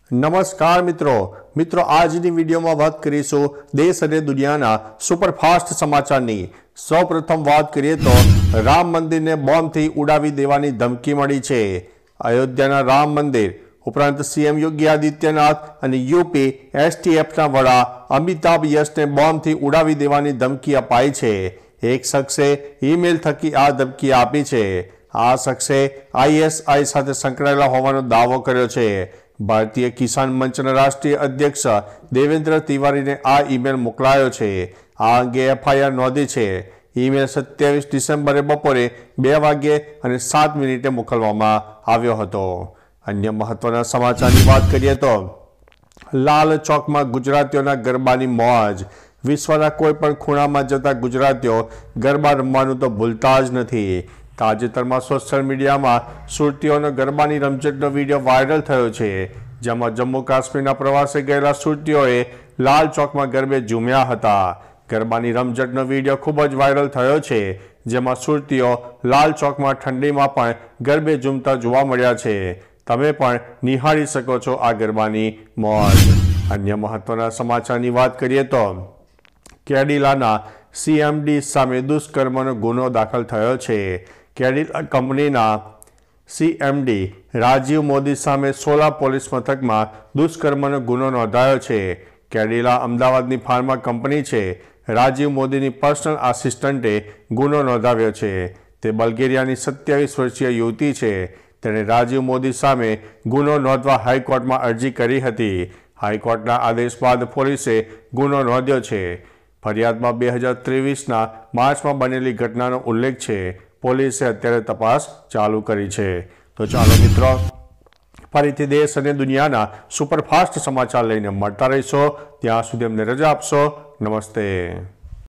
નમસ્કાર મિત્રો આજની વિડીયોમાં વાત કરીશું દેશ અને દુનિયાના સુપરફાસ્ટ સમાચારની। સૌપ્રથમ વાત કરીએ તો રામ મંદિરને બોમ્બથી ઉડાવી દેવાની ધમકી મળી છે। અયોધ્યાના રામ મંદિર ઉપરાંત સીએમ યોગી આદિત્યનાથ અને યુપી એસટીએફના વડા અમિતાભ યશને બોમ્બથી ઉડાવી દેવાની ધમકી અપાઈ છે। એક શખ્સે ઈમેલ થકી આ ધમકી આપી છે। આ શખ્સે આઈએસઆઈ સાથે સંકળાયેલા હોવાનો દાવો કર્યો છે। ભારતીય કિસાન મંચના રાષ્ટ્રીય અધ્યક્ષ દેવેન્દ્ર તિવારીને આ ઈમેલ મોકલાયો છે। આ અંગે એફઆઈઆર નોંધી છે। ઈમેલ 27 ડિસેમ્બરે બપોરે 2:07 મોકલવામાં આવ્યો હતો। અન્ય મહત્વના સમાચારની વાત કરીએ તો લાલ ચોકમાં ગુજરાતીઓના ગરબાની મોજ। વિશ્વના કોઈ પણ ખૂણામાં જતા ગુજરાતીઓ ગરબા રમવાનું તો ભૂલતા જ નથી। તાજેતરમાં સોશિયલ મીડિયામાં સુરતીઓનો ગરબાની રમઝટનો વિડીયો વાયરલ થયો છે, જેમાં જમ્મુ કાશ્મીરના પ્રવાસે ગયેલા સુરતીઓએ લાલ ચોકમાં ગરબે ઝૂમ્યા હતા। ગરબાની રમઝટનો વિડીયો ખૂબ જ વાયરલ થયો છે, જેમાં સુરતીઓ લાલ ચોકમાં ઠંડીમાં પણ ગરબે ઝૂમતા જોવા મળ્યા છે। તમે પણ નિહાળી શકો છો આ ગરબાની મોજ। અન્ય મહત્વના સમાચારની વાત કરીએ તો કેડિલાના સીએમડી સામે દુષ્કર્મનો ગુનો દાખલ થયો છે। કેડિલા કંપનીના સીએમડી રાજીવ મોદી સામે સોલા પોલીસ મથકમાં દુષ્કર્મનો ગુનો નોંધાયો છે। કેડિલા અમદાવાદની ફાર્મા કંપની છે। રાજીવ મોદીની પર્સનલ આસિસ્ટન્ટે ગુનો નોંધાવ્યો છે। તે બલ્ગેરિયાની 27 વર્ષીય યુવતી છે। તેણે રાજીવ મોદી સામે ગુનો નોંધવા હાઈકોર્ટમાં અરજી કરી હતી। હાઈકોર્ટના આદેશ બાદ પોલીસે ગુનો નોંધ્યો છે। ફરિયાદમાં 2023ના માર્ચમાં બનેલી ઘટનાનો ઉલ્લેખ છે। પોલીસે અત્યારે તપાસ ચાલુ કરી છે। તો ચાલો મિત્રો, ફરીથી દેશ અને દુનિયાના સુપરફાસ્ટ સમાચાર લઈને મળતા રહીશો। ત્યાં સુધી અમને રજા આપશો। નમસ્તે।